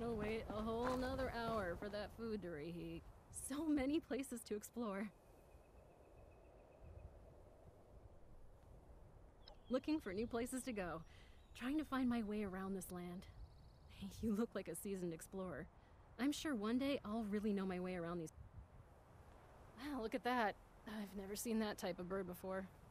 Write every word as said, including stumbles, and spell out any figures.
gotta wait a whole nother hour for that food to reheat. So many places to explore. Looking for new places to go. Trying to find my way around this land. Hey, you look like a seasoned explorer. I'm sure one day I'll really know my way around these... Wow, look at that. I've never seen that type of bird before.